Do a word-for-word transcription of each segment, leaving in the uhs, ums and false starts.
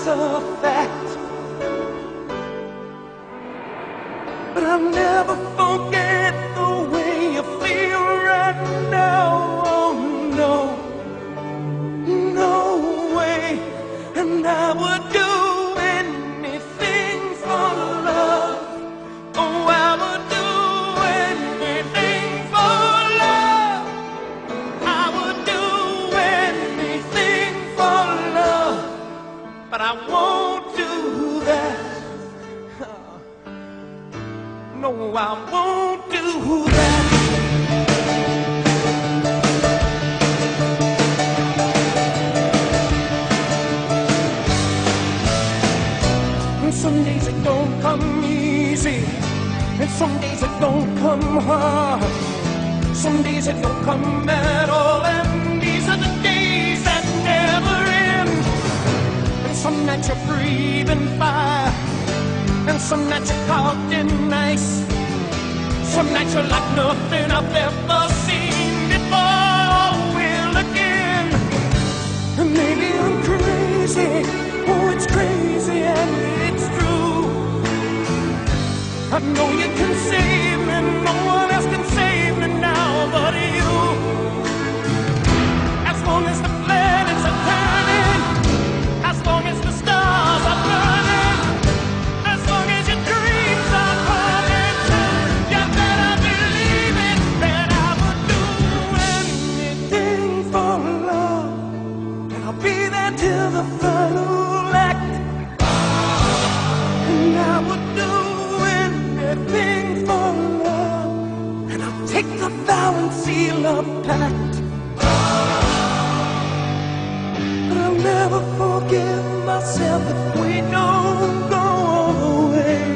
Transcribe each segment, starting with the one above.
is a fact. But I'll never forget the way you feel right now. Oh no, no way. And I would do anything for love. Oh, I would do anything for love. I would do anything for love. But I won't do that. No, I won't do that. And some days it don't come easy, and some days it don't come hard. Some days it don't come at all, and these are the days that never end. And some nights you're breathing fire, and some nights you're caught in ice. Some nights you're like nothing I've ever seen before. Will again. And maybe I'm crazy. Oh, it's crazy and it's true. I know you can save me. No one else can save me now but you. As long as the planets are turning, as long as the stars are burning, as long as your dreams are coming true, you better believe it, that I would do anything for love. And I'll be there till the final act. And I would do anything for love. And I'll take the vow and seal a pact. But I'll never forgive myself if we don't go all the way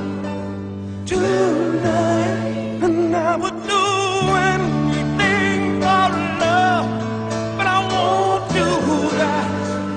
tonight. And I would do anything for love, but I won't do that.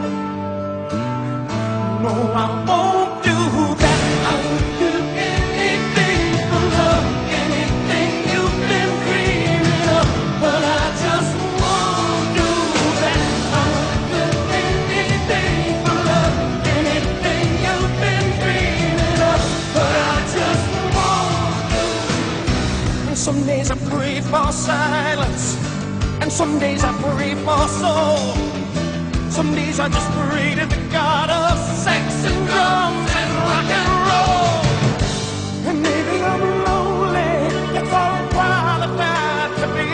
No, I won't do that. I would do anything for love, anything you've been dreaming of, but I just won't do that. I would do anything for love, anything you've been dreaming of, but I just won't do that. And some days I pray for silence, and some days I pray for soul. Some days I just pray to the God of sex and drums and rock and roll. And maybe I'm lonely, that's all I'm qualified to be.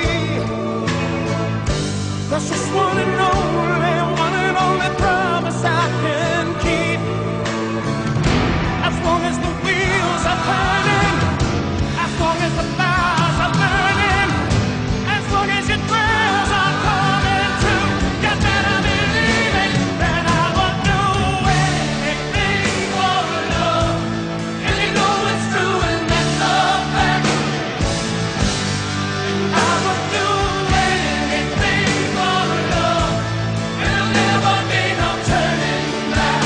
That's just one and only, one and only promise I can keep. As long as the wheels are turning, as long as the fires are burning, as long as your prayers are coming true, you better believe it, that I would do anything for love. And you know it's true, and that's a fact. I would do anything for love, and there'll never be no turning back.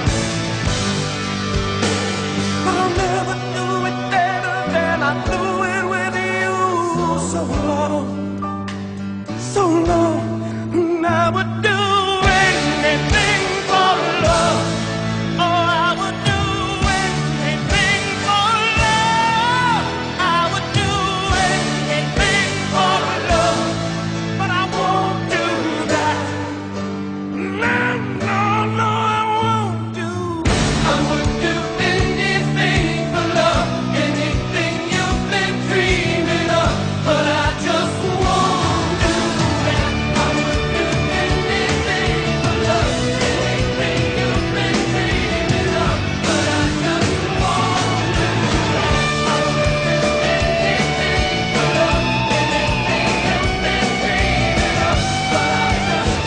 But I'll never do it better than I do it with you. So long, so long, and I would do anything for love. Oh, I would do anything for love. I would do anything for love, but I won't do that. No, no, no, I won't do. I would do anything for love, anything you've been dreaming of, but I just won't do that. I would do anything for love, anything you've been dreaming of, but I just won't do that. I would do anything for love, anything you've been dreaming of, but I just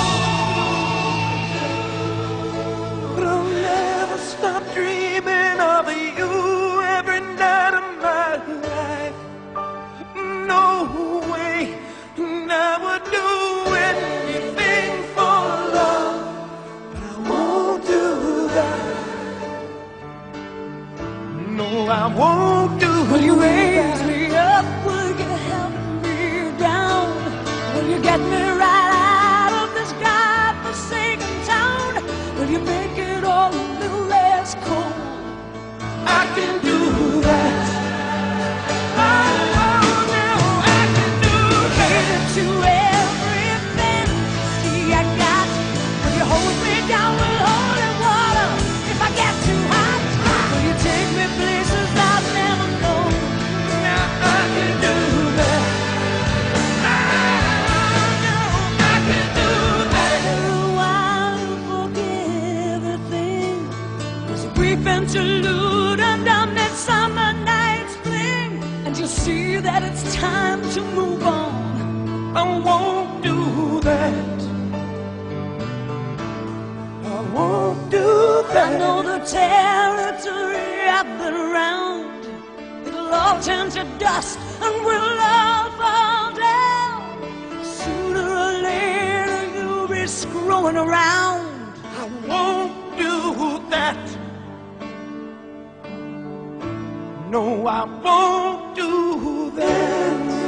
won't. But I'll never stop dreaming of you every night of my life. No way. And I would do anything for love, but I won't do that. No, I won't do Will you that. raise me up? Will you help me down? Will you get me right out of this godforsaken town? Will you make it can do that. Oh, no, I can do that. To everything, see I got you. Will you hold me down with holy water if I get too hot? Will you take me places I've never known? Now I can do that. Oh, no, I can do that. I'll forgive everything. There's a brief interlude and a midsummer night's fling, and you'll see that it's time to move on. I won't do that. I won't do that. I know the territory I've been around. It'll all turn to dust and we'll all fall down. Sooner or later you'll be screwing around. I won't do that. No, I won't do that.